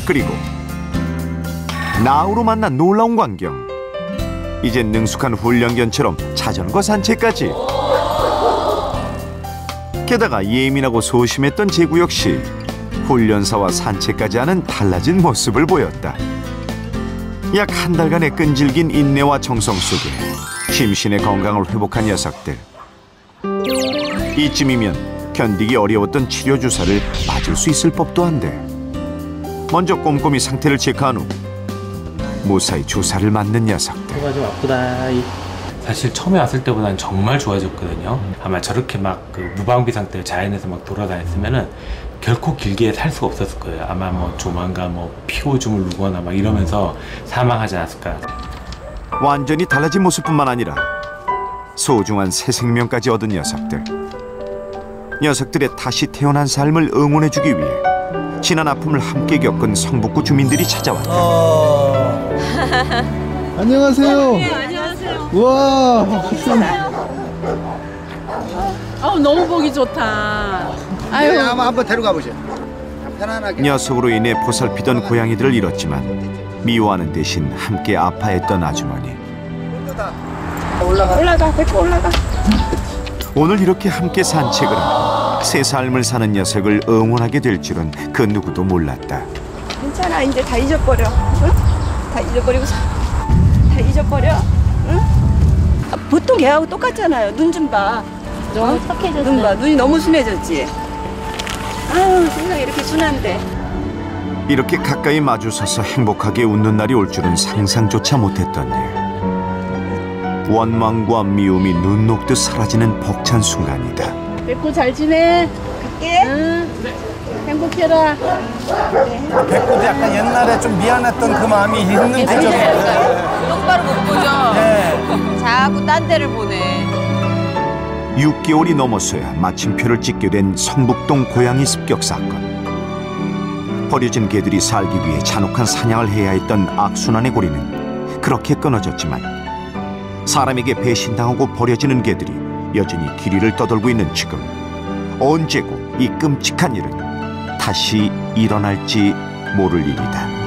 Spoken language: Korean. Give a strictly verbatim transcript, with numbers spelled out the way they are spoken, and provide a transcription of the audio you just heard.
그리고 나우로 만난 놀라운 광경. 이젠 능숙한 훈련견처럼 자전거 산책까지. 게다가 예민하고 소심했던 제구 역시 훈련사와 산책까지 하는 달라진 모습을 보였다. 약 한 달간의 끈질긴 인내와 정성 속에 심신의 건강을 회복한 녀석들. 이쯤이면 견디기 어려웠던 치료 주사를 맞을 수 있을 법도 한데, 먼저 꼼꼼히 상태를 체크한 후 무사히 주사를 맞는 녀석들. 코가 좀 아프다. 사실 처음에 왔을 때보다는 정말 좋아졌거든요. 아마 저렇게 막 그 무방비 상태로 자연에서 막 돌아다녔으면은 결코 길게 살 수가 없었을 거예요. 아마 뭐 조만간 뭐 피고줌을 누거나 막 이러면서 사망하지 않았을까. 완전히 달라진 모습뿐만 아니라 소중한 새 생명까지 얻은 녀석들. 녀석들의 다시 태어난 삶을 응원해주기 위해 지난 아픔을 함께 겪은 성북구 주민들이 찾아왔다. 어... 안녕하세요. 네, 안녕하세요. 우와. 아우, 너무 보기 좋다. 아유, 네, 한번, 한번 데려가 보세요. 편안하게. 녀석으로 인해 보살피던 고양이들을 잃었지만 미워하는 대신 함께 아파했던 아주머니. 올라가. 올라가, 데리고 올라가. 오늘 이렇게 함께 산책을 하고 새 삶을 사는 녀석을 응원하게 될 줄은 그 누구도 몰랐다. 괜찮아, 이제 다 잊어버려. 응? 다 잊어버리고 다 잊어버려. 응? 아, 보통 애하고 똑같잖아요. 눈 좀 봐. 너무 착해졌어요. 눈 봐. 눈이 너무 순해졌지. 아유, 세상에 이렇게 순한데. 이렇게 가까이 마주서서 행복하게 웃는 날이 올 줄은 상상조차 못했던 일. 원망과 미움이 눈 녹듯 사라지는 벅찬 순간이다. 백구 잘 지내? 갈게. 응. 행복해라. 백구도 약간 옛날에 좀 미안했던 그 마음이 있는 표정이에요. 똑바로 못 보죠? 네. 자꾸 딴 데를 보네. 육 개월이 넘어서야 마침표를 찍게 된 성북동 고양이 습격 사건. 버려진 개들이 살기 위해 잔혹한 사냥을 해야 했던 악순환의 고리는 그렇게 끊어졌지만, 사람에게 배신당하고 버려지는 개들이 여전히 길이를 떠돌고 있는 지금, 언제고 이 끔찍한 일은 다시 일어날지 모를 일이다.